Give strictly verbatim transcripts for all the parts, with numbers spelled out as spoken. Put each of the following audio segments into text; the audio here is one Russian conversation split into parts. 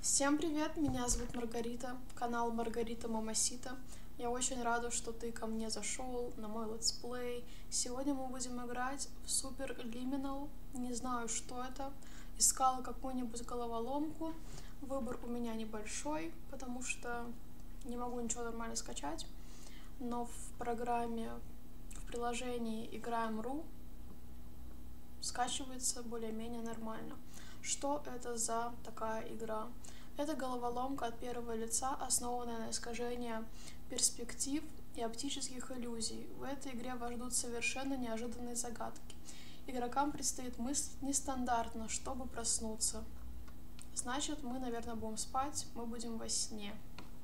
Всем привет, меня зовут Маргарита, канал Маргарита Мамасита. Я очень рада, что ты ко мне зашел на мой летсплей. Сегодня мы будем играть в Super Liminal. Не знаю, что это. Искала какую-нибудь головоломку. Выбор у меня небольшой, потому что не могу ничего нормально скачать. Но в программе, в приложении играем точка ру скачивается более-менее нормально. Что это за такая игра? Это головоломка от первого лица, основанная на искажении перспектив и оптических иллюзий. В этой игре вас ждут совершенно неожиданные загадки. Игрокам предстоит мыслить нестандартно, чтобы проснуться. Значит, мы, наверное, будем спать, мы будем во сне.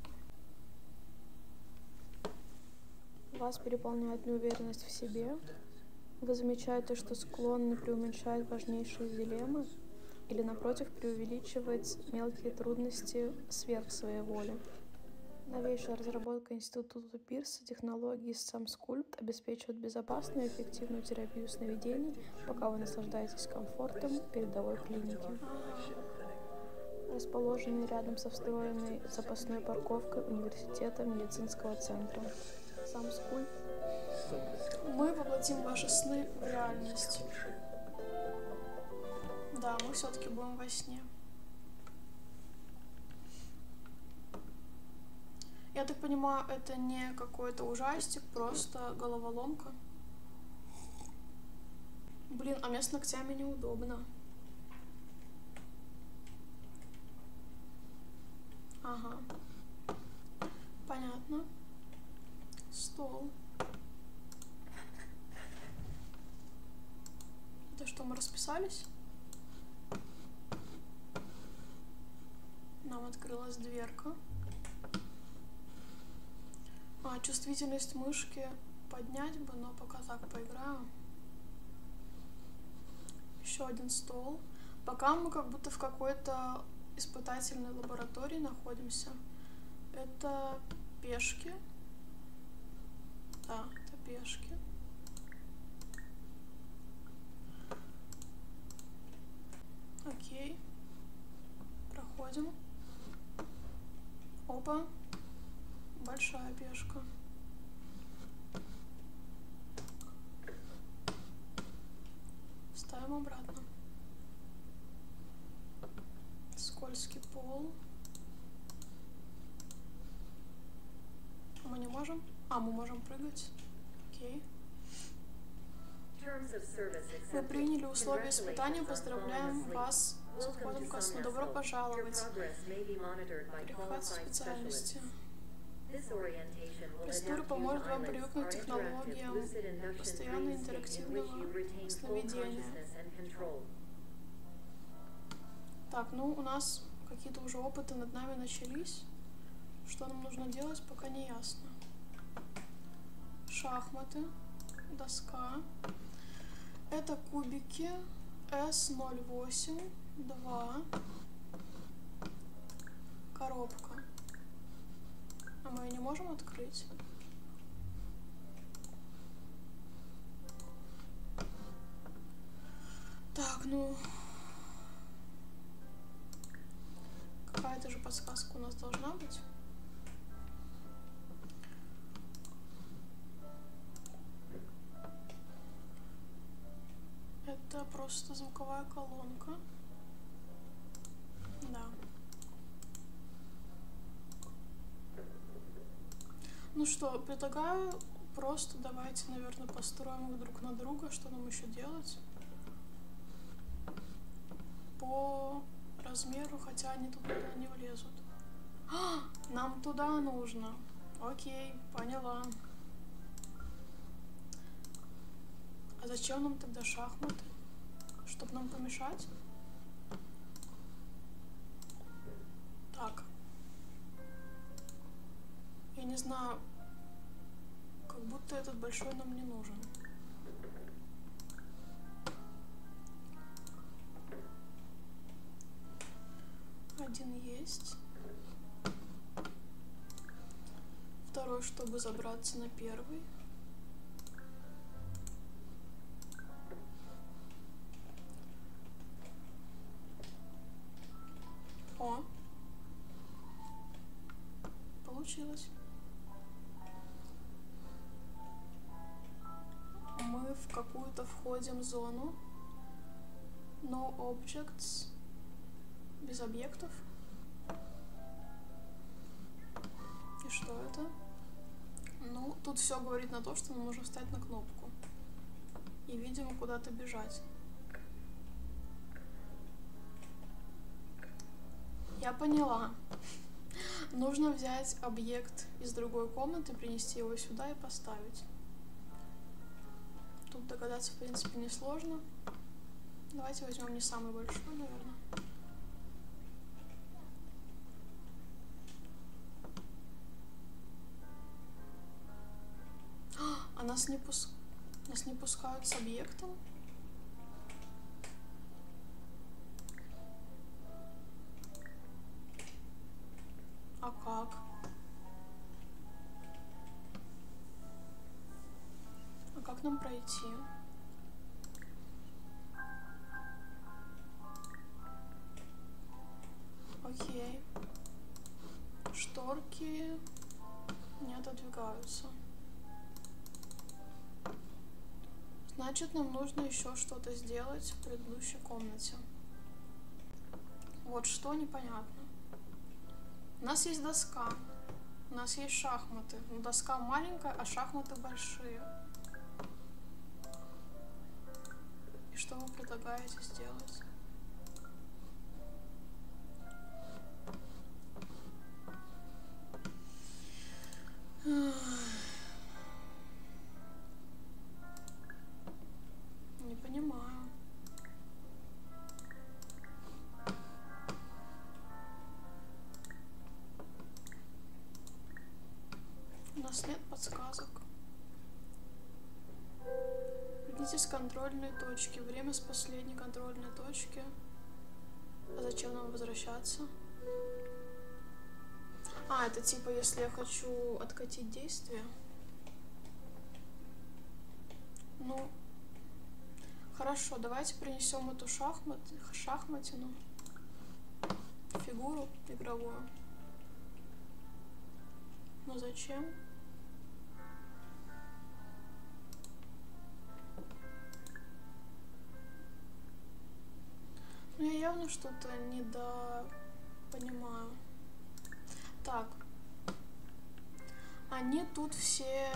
Вас переполняет неуверенность в себе. Вы замечаете, что склонны преуменьшать важнейшие дилеммы или, напротив, преувеличивать мелкие трудности сверх своей воли. Новейшая разработка Института Пирса технологии SamSculpt обеспечивает безопасную и эффективную терапию сновидений, пока вы наслаждаетесь комфортом передовой клиники. Расположенный рядом со встроенной запасной парковкой университета медицинского центра. SamSculpt. Мы воплотим ваши сны в реальность. Да, мы все-таки будем во сне. Я так понимаю, это не какой-то ужастик, просто головоломка. Блин, а мне с ногтями неудобно. Ага. Понятно. Стол. Это что, мы расписались? Нам открылась дверка. А, чувствительность мышки поднять бы, но пока так поиграем. Еще один стол. Пока мы как будто в какой-то испытательной лаборатории находимся. Это пешки. Да, это пешки. Окей. Проходим. Опа. Большая пешка. Ставим обратно. Скользкий пол. Мы не можем? А, мы можем прыгать. Окей. Вы приняли условия испытания. Поздравляем вас с входом ко сну. Добро пожаловать. Переход специальности. Процедура поможет вам привыкнуть к технологиям постоянно интерактивного сновидения. Так, ну у нас какие-то уже опыты над нами начались. Что нам нужно делать, пока не ясно. Шахматы, доска. Это кубики эс ноль восемь два. Коробка. А мы ее не можем открыть? Так, ну... Какая-то же подсказка у нас должна быть. Это просто звуковая колонка. Да. Ну что, предлагаю просто давайте, наверное, построим их друг на друга. Что нам еще делать? По размеру, хотя они туда не влезут. А, нам туда нужно. Окей, поняла. А зачем нам тогда шахматы? Чтобы нам помешать? Так. Я не знаю, как будто этот большой нам не нужен. Один есть. Второй, чтобы забраться на первый. О, получилось. Мы в какую-то входим зону. No objects. Без объектов. И что это? Ну, тут все говорит на то, что мы можем встать на кнопку. И, видимо, куда-то бежать. Я поняла. Нужно взять объект из другой комнаты, принести его сюда и поставить. Тут догадаться, в принципе, несложно. Давайте возьмем не самый большой, наверное. А нас не, пус... нас не пускают с объектом? А как? А как нам пройти? Окей. Шторки не отодвигаются. Значит, нам нужно еще что-то сделать в предыдущей комнате. Вот что непонятно. У нас есть доска. У нас есть шахматы. Но доска маленькая, а шахматы большие. И что вы предлагаете сделать? Не понимаю. У нас нет подсказок. Вернитесь с контрольной точки. Время с последней контрольной точки. А зачем нам возвращаться? А, это типа, если я хочу откатить действие. Ну, хорошо, давайте принесем эту шахмат, шахматину, фигуру игровую. Но зачем? Ну, я явно что-то недопонимаю. Так, они тут все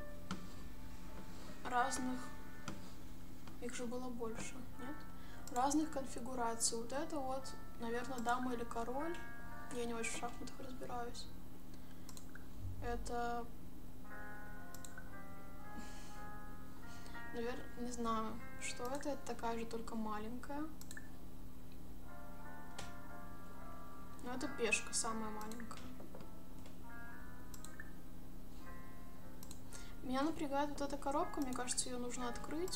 разных, их же было больше, нет? Разных конфигураций. Вот это вот, наверное, дама или король. Я не очень в шахматах разбираюсь. Это, наверное, не знаю, что это. Это такая же, только маленькая. Но это пешка самая маленькая. Меня напрягает вот эта коробка, мне кажется, ее нужно открыть.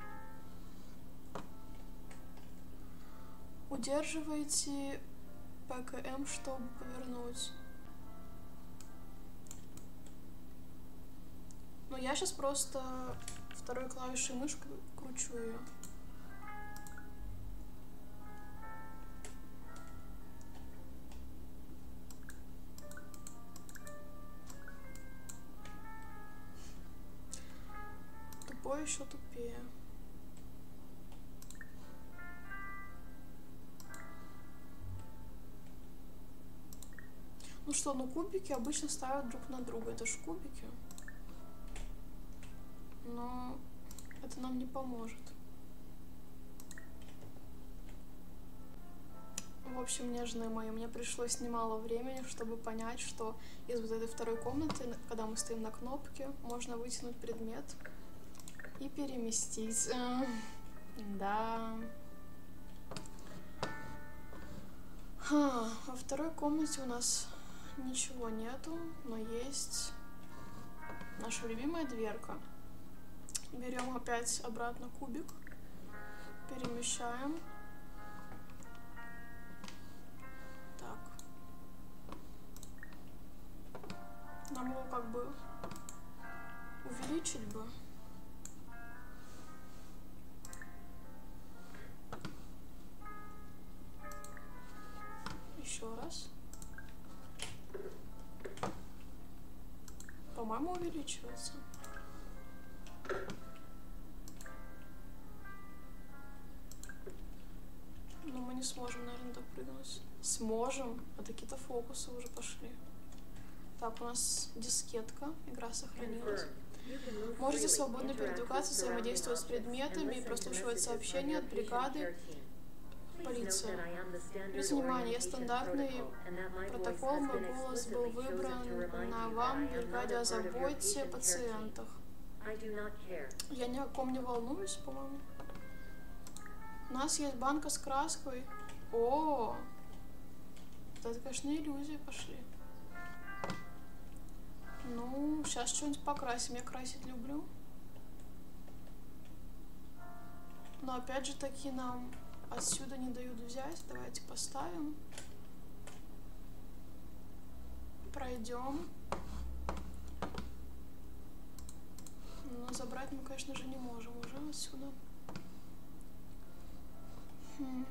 Удерживайте пэ ка эм, чтобы повернуть. Но я сейчас просто второй клавишей мышкой кручу ее. Тупой еще тупее. Ну что, ну кубики обычно ставят друг на друга. Это ж кубики. Но это нам не поможет. В общем, нежные мои, мне пришлось немало времени, чтобы понять, что из вот этой второй комнаты, когда мы стоим на кнопке, можно вытянуть предмет и переместить. Да. Ха, во второй комнате у нас ничего нету, но есть наша любимая дверка. Берем опять обратно кубик, перемещаем. Так. Нам его как бы увеличить бы. Еще раз. по-моему, увеличивается. Но мы не сможем, наверное, допрыгнуть. Сможем, а такие-то фокусы уже пошли. Так, у нас дискетка, игра сохранилась. Можете свободно передвигаться, взаимодействовать с предметами, прослушивать сообщения от бригады. Полиция. Обратите внимание, стандартный протокол, мой голос был выбран на вам, бригаде, озаботьте о пациентах. Я ни о ком не волнуюсь, по-моему. У нас есть банка с краской. О, это, конечно, иллюзии пошли. Ну, сейчас что-нибудь покрасим. Я красить люблю. Но опять же таки нам отсюда не дают взять. Давайте поставим. Пройдем. Но забрать мы, конечно же, не можем уже отсюда. Хм.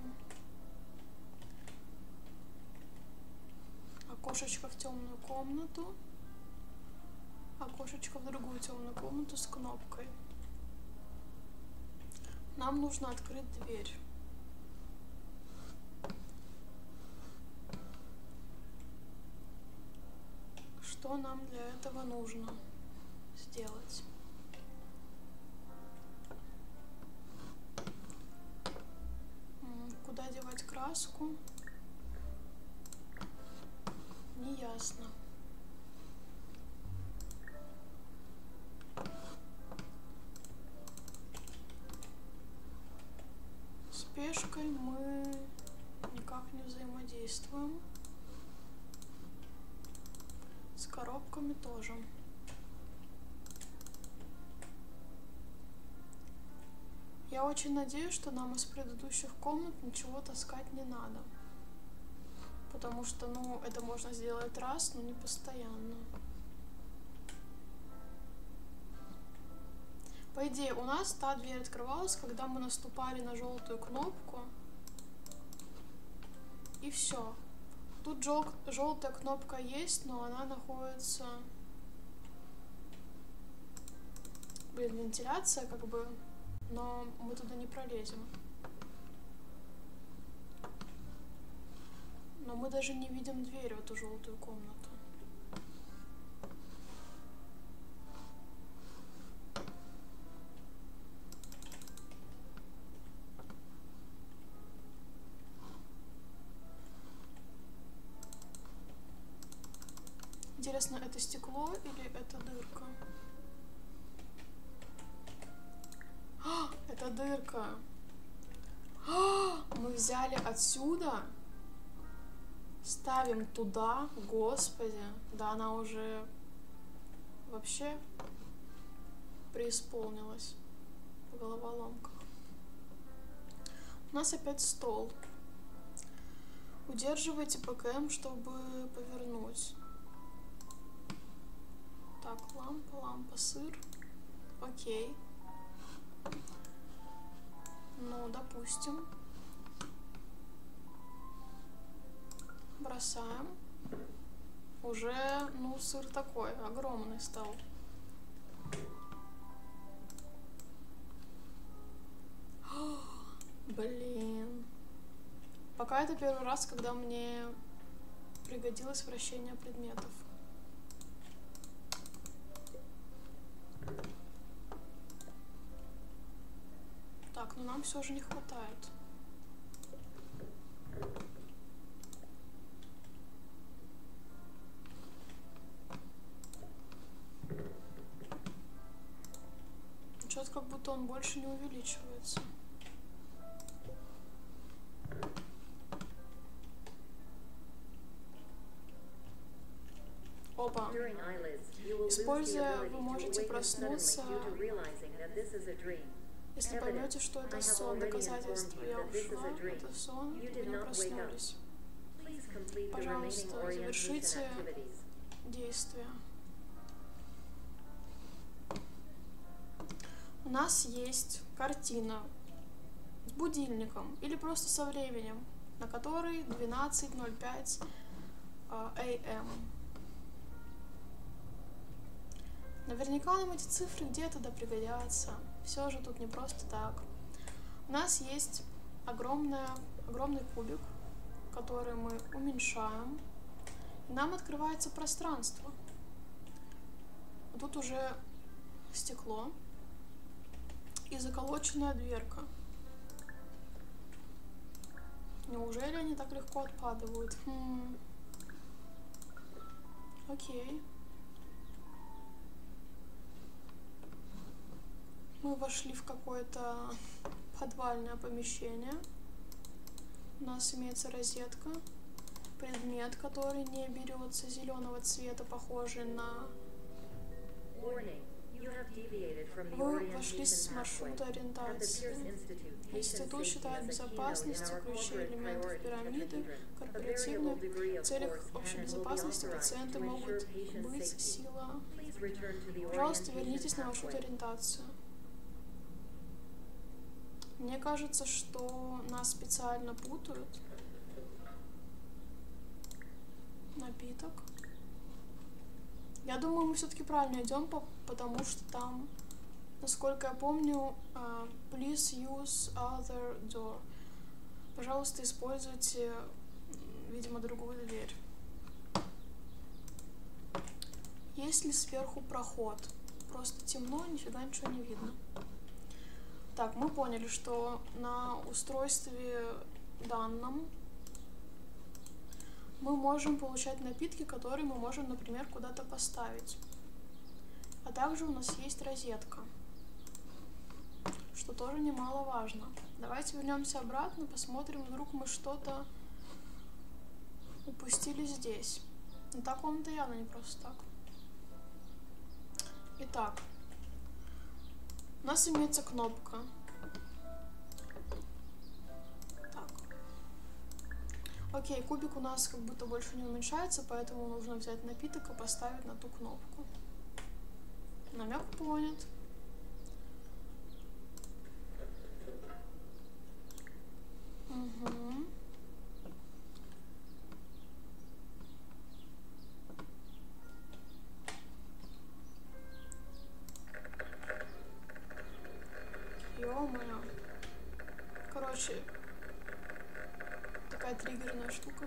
Окошечко в темную комнату. Окошечко в другую темную комнату с кнопкой. Нам нужно открыть дверь. Что нам для этого нужно сделать? Куда девать краску? Неясно. С пешкой мы никак не взаимодействуем. С коробками тоже. Я очень надеюсь, что нам из предыдущих комнат ничего таскать не надо. Потому что, ну, это можно сделать раз, но не постоянно. По идее, у нас та дверь открывалась, когда мы наступали на желтую кнопку. И все. Тут жел желтая кнопка есть, но она находится... Блин, вентиляция как бы... Но мы туда не пролезем. Но мы даже не видим дверь в эту желтую комнату. Интересно, это стекло или это дырка? А, это дырка. А, мы взяли отсюда, ставим туда, господи, да она уже вообще преисполнилась в головоломках. У нас опять стол. Удерживайте ПКМ, чтобы повернуть. Так, лампа, лампа, сыр. Окей. Ну, допустим. Бросаем. Уже, ну, сыр такой, огромный стал. Блин. Пока это первый раз, когда мне пригодилось вращение предметов. Так, но нам все же не хватает. Что-то как будто он больше не увеличивается. Опа. Используя, вы можете проснуться, если поймете, что это сон. Доказательство. Я ушла, это сон, вы проснулись. Пожалуйста, завершите действие. У нас есть картина с будильником или просто со временем, на который двенадцать ноль пять эй эм. Наверняка нам эти цифры где-то да пригодятся. Все же тут не просто так. У нас есть огромная, огромный кубик, который мы уменьшаем. И нам открывается пространство. Тут уже стекло и заколоченная дверка. Неужели они так легко отпадают? Хм. Окей. Мы вошли в какое-то подвальное помещение. У нас имеется розетка. Предмет, который не берется, зеленого цвета, похожий на... Вы вошли с маршрута ориентации. Институт считает безопасность ключи элементов пирамиды корпоративной. В целях общей безопасности пациенты могут быть сила. Пожалуйста, вернитесь на маршрут ориентации. Мне кажется, что нас специально путают. Напиток. Я думаю, мы все-таки правильно идем, потому что там, насколько я помню, uh, please use other door. Пожалуйста, используйте, видимо, другую дверь. Есть ли сверху проход? Просто темно, нифига ничего не видно. Так, мы поняли, что на устройстве данном мы можем получать напитки, которые мы можем, например, куда-то поставить. А также у нас есть розетка, что тоже немаловажно. Давайте вернемся обратно, посмотрим, вдруг мы что-то упустили здесь. Но та комната явно не просто так. Итак, у нас имеется кнопка. Окей, кубик у нас как будто больше не уменьшается, поэтому нужно взять напиток и поставить на ту кнопку. Намек понят. Угу. Ё-моё. Короче, такая триггерная штука.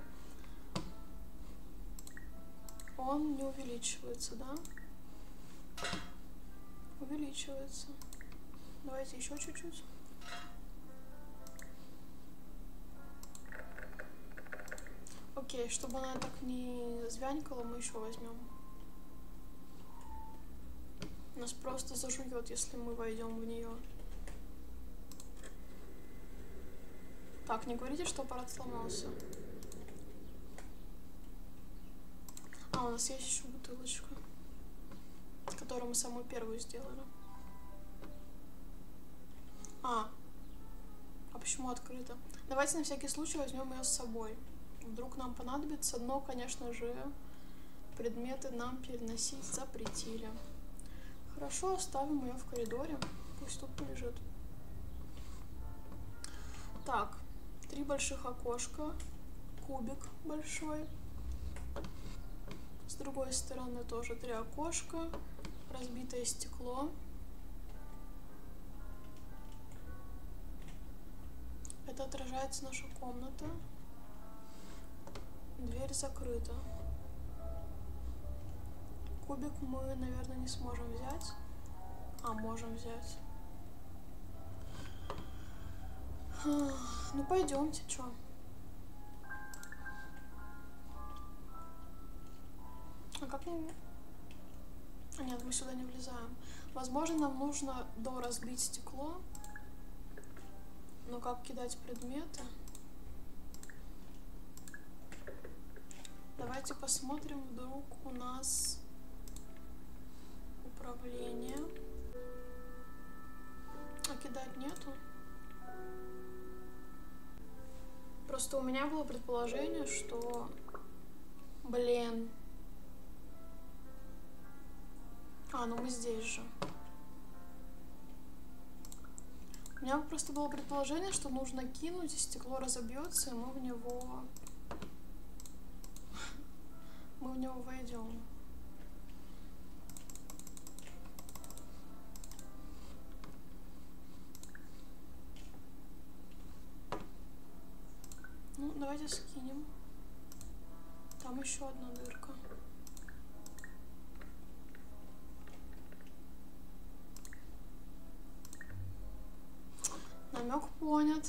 Он не увеличивается, да? Увеличивается. Давайте еще чуть-чуть. Окей, чтобы она так не звянькала, мы еще возьмем. Нас просто зажует, если мы войдем в нее. Так, не говорите, что аппарат сломался. А, у нас есть еще бутылочка, которую мы самую первую сделали. А, а почему открыто? Давайте на всякий случай возьмем ее с собой. Вдруг нам понадобится, но, конечно же, предметы нам переносить запретили. Хорошо, оставим ее в коридоре. Пусть тут полежит. Так, три больших окошка, кубик большой. С другой стороны тоже три окошка, разбитое стекло. Это отражается наша комната. Дверь закрыта. Кубик мы, наверное, не сможем взять. А, можем взять. Ну, пойдемте, чё. А как мы... А, нет, мы сюда не влезаем. Возможно, нам нужно доразбить стекло. Но как кидать предметы? Давайте посмотрим, вдруг у нас управление. А кидать нету? Просто у меня было предположение, что... Блин. А, ну мы здесь же. У меня просто было предположение, что нужно кинуть, и стекло разобьется, и мы в него... Мы в него войдем. давайте скинем. Там еще одна дырка. Намек понят.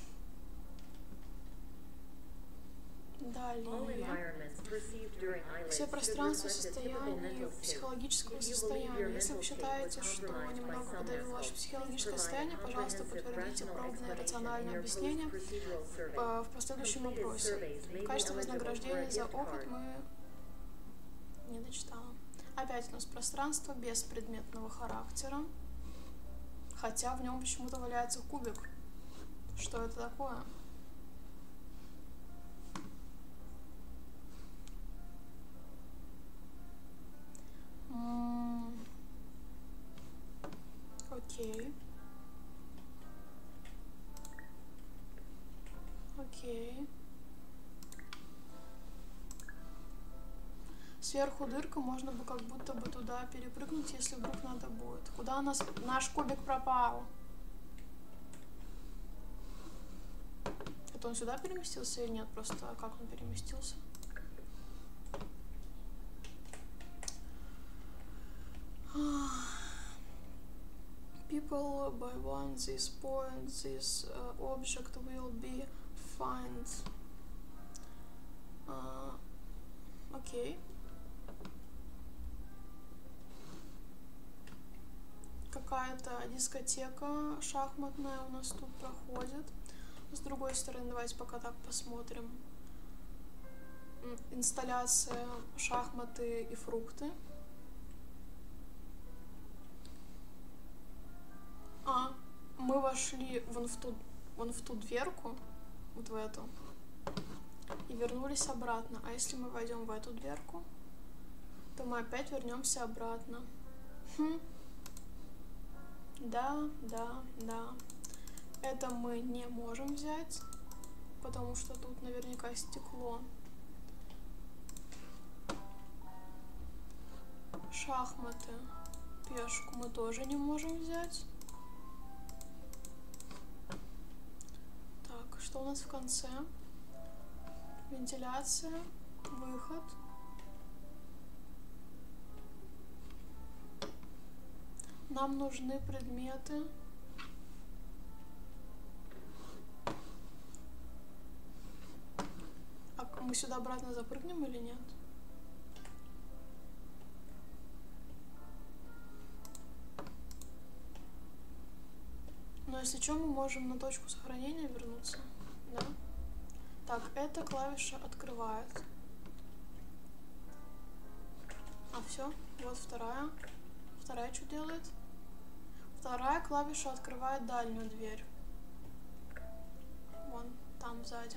Далее. Все пространства состояния психологического состояния. Если вы считаете, что немного подавило ваше психологическое состояние, пожалуйста, подтвердите пробное рациональное объяснение в последующем опросе. В качестве вознаграждения за опыт мы не дочитала. Опять у нас пространство без предметного характера, хотя в нем почему-то валяется кубик. Что это такое? Окей. Окей. Сверху дырка, можно бы как будто бы туда перепрыгнуть, если вдруг надо будет. Куда у нас наш кубик пропал? Это он сюда переместился или нет? Просто как он переместился? People by one this point this uh, object will be find. Uh, окей. Какая-то дискотека шахматная у нас тут проходит. С другой стороны, давайте пока так посмотрим. Инсталляция шахматы и фрукты. А, мы вошли вон в ту, вон в ту дверку, вот в эту, и вернулись обратно. А если мы войдем в эту дверку, то мы опять вернемся обратно. Хм. Да, да, да. Это мы не можем взять, потому что тут наверняка стекло. Шахматы. Пешку мы тоже не можем взять. Так, что у нас в конце? Вентиляция, выход. Нам нужны предметы. А мы сюда обратно запрыгнем или нет? Но если что, мы можем на точку сохранения вернуться, да? Так, эта клавиша открывает. А все, вот вторая. Вторая что делает? Вторая клавиша открывает дальнюю дверь. Вон, там сзади.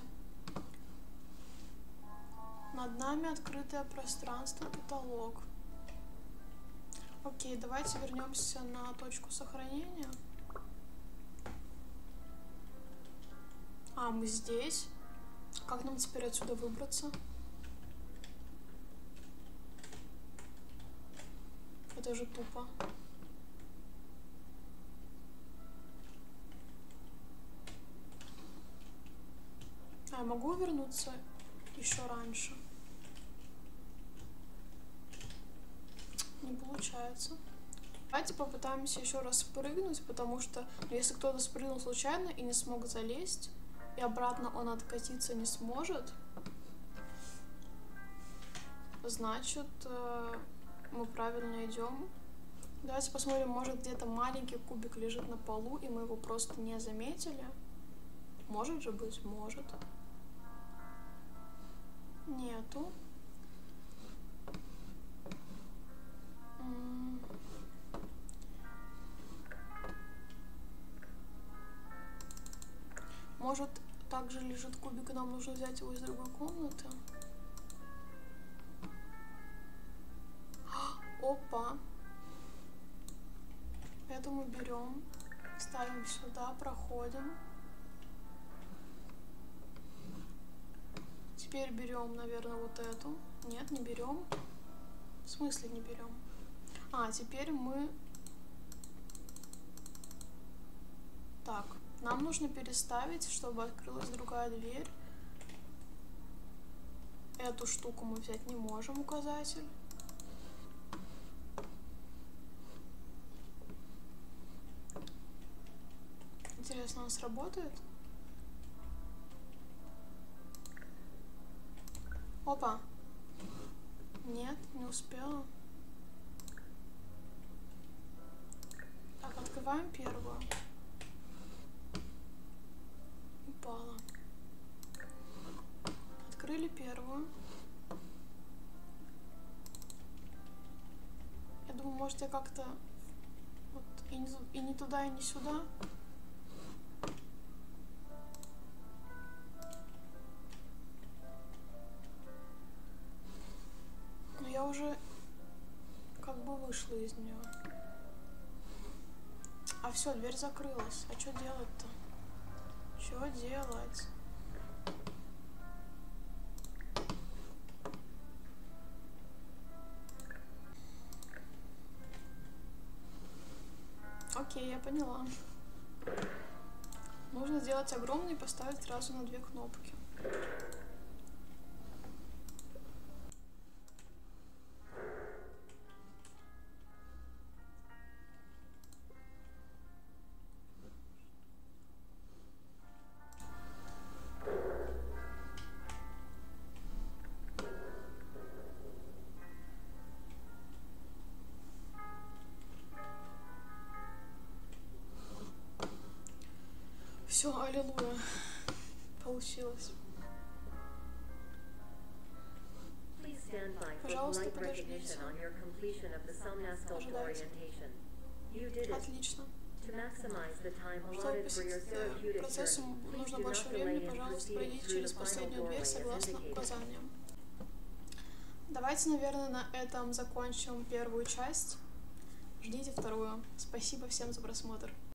Над нами открытое пространство, потолок. Окей, давайте вернемся на точку сохранения. А, мы здесь. Как нам теперь отсюда выбраться? Это же тупо. А я могу вернуться еще раньше? Не получается. Давайте попытаемся еще раз спрыгнуть, потому что если кто-то спрыгнул случайно и не смог залезть, и обратно он откатиться не сможет, значит, мы правильно идем. Давайте посмотрим, может где-то маленький кубик лежит на полу, и мы его просто не заметили. Может же быть, может. Нету. Может, также лежит кубик, и нам нужно взять его из другой комнаты. Опа. Это мы берем, ставим сюда, проходим. Теперь берем, наверное, вот эту. Нет, не берем. В смысле не берем? А, теперь мы... Так, нам нужно переставить, чтобы открылась другая дверь. Эту штуку мы взять не можем, указатель. Интересно, он сработает? Опа. Нет, не успела. Так, открываем первую. Упала. Открыли первую. Я думаю, может, я как-то вот и не, и не туда, и не сюда. Но я уже как бы вышла из нее. А все, дверь закрылась. А что делать-то? Что делать? Окей, я поняла. Нужно сделать огромный и поставить сразу на две кнопки. Все, аллилуйя. Получилось. Пожалуйста, подождите. Ожидайте. Отлично. Чтобы посетить процессу нужно больше времени, пожалуйста, пройдите через последнюю дверь согласно указаниям. Давайте, наверное, на этом закончим первую часть. Ждите вторую. Спасибо всем за просмотр.